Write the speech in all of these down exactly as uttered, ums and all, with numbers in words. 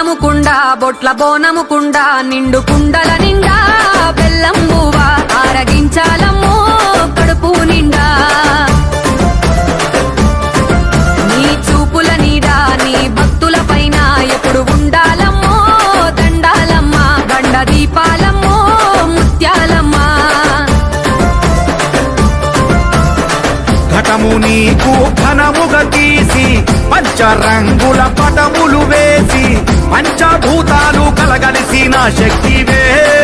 బోనము కుండ బొట్ల బోనము కుండ నిండు కుండల నిండా బెల్లం బువ్వ ఆరగించాలమ్మో కడుపు నిండా నీ చూపుల నీడా నీ భక్తుల పైన ఎప్పుడు ఉండాలమ్మో దండాలమ్మ గండ దీపాలమ్మో ముత్యాలమ్మ ఘటము నీకు ఘనముగా తీసి పంచరంగుల పటములు వేసి పంచభూతాలు కలగలిసిన శక్తివే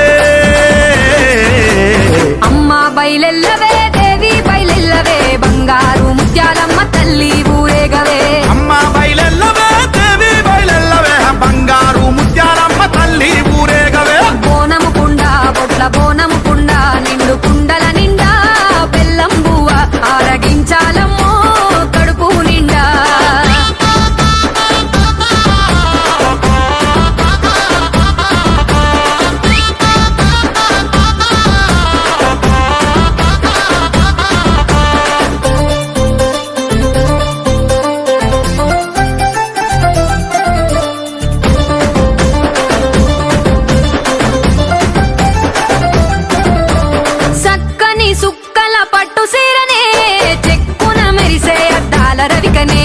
అమ్మ బయలెల్లవే దేవి బయలెల్లవే బంగారు ముత్యాలమ్మ తల్లి ఊరేగవే అమ్మ బయలెల్లవే దేవి బయలెల్లవే బంగారు ముత్యాలమ్మ తల్లి ఊరేగవే బోనము కుండ బొట్ల బోనము కుండ నిండు కుండల నిండా బెల్లం బువ్వ ఆరగించాలమ్మో కడుపు నిండా సక్కని సుక్కల పట్టు సీరనే చెక్కున మెరిసే అద్దాల రవికనే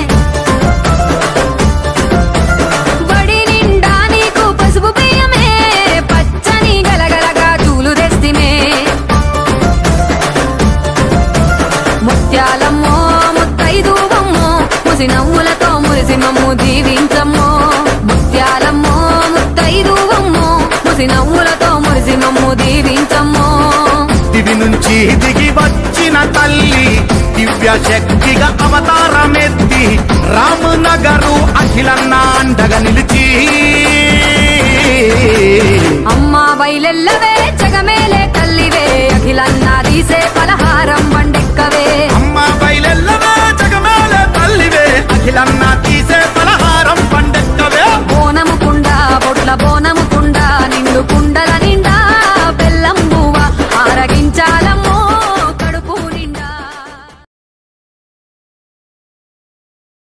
బడి నిండా నీకు పసుపు బియ్యమే పచ్చని గలగలగా తూలు తెస్తిమే ముత్యాలమ్మో ముత్తైదువమ్మో ముసి నవ్వులతో మురిసి మమ్ము దీవించమ్మో ముత్యాలమ్మో ముత్తైదువమ్మో ముసి నవ్వులతో మురిసి మమ్ము దీవించమ్మో దివి నుంచి దిగి వచ్చిన తల్లి దివ్య శక్తిగా అవతారమెత్తి రామనగరు అఖిలన్న అండగా నిలిచి అమ్మ బయలెల్లవే